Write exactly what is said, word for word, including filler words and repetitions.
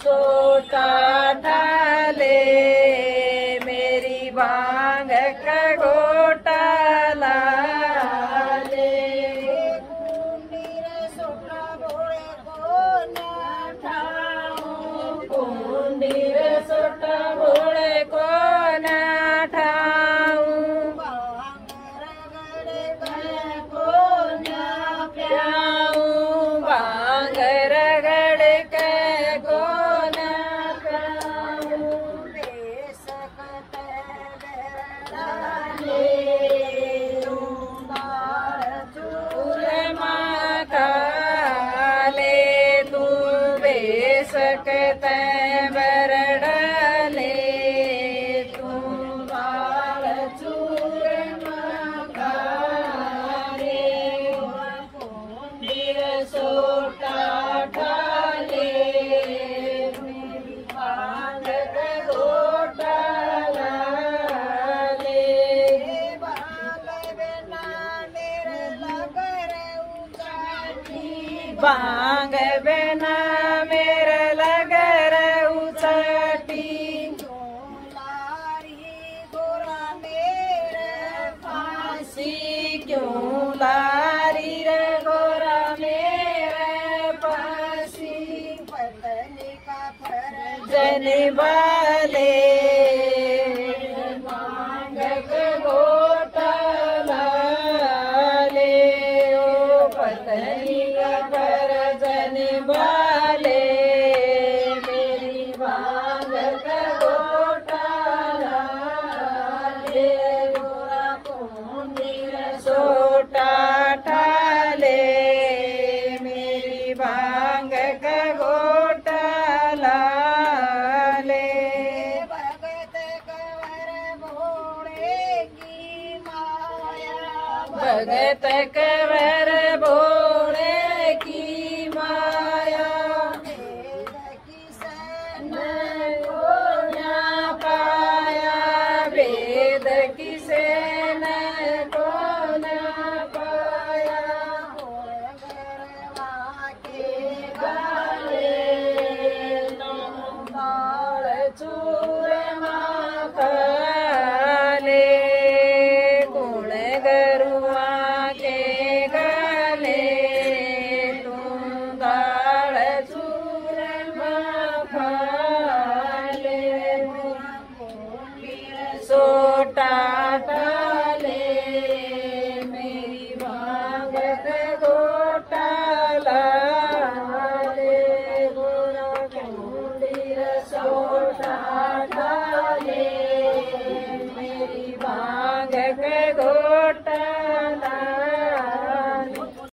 सोटा ठाले मेरी भांग का गोटा लाले। कुंडीर सोटा भोले को न ठाऊं, कुंडीर सोटा भोले को न ठाऊं, भांग रगड़ के को न प्याऊं, भांग रगड़ के को न प्याऊं। बेसकत बेरडाले तुम दाल चूरमा खाले, तू बेसकत बेरडाले तुम दाल चूरमा खाले। कुंडीर सोटा ठाले मेरी भांग का गोटा लाले। भांग बिना मेरे लगर उचाटी, भांग बिना मेरे लगर उचाटी। क्यों लारी गोरा मेरे फांसी, क्यों लारी रे गोरा मेरे फांसी। पत्नी का फर्ज निभाले भांग का गोटा लाले, ओ पत्नी का फर्ज निभाले मेरी भांग का गोटा लाले। गोरा कुंडीर सोटा ठाले मेरी भांग का गोटा लाले। भगत कंवर भोले की माया, भगत कंवर भोले की माया। वेद किसन को न पाया, वेद किसन को न पाया। गरवा के गाले तुम दाल चूरमा खाले, गुण गरुआ के गाले तुम दाल चूरमा खाले। कुंडीर सोटा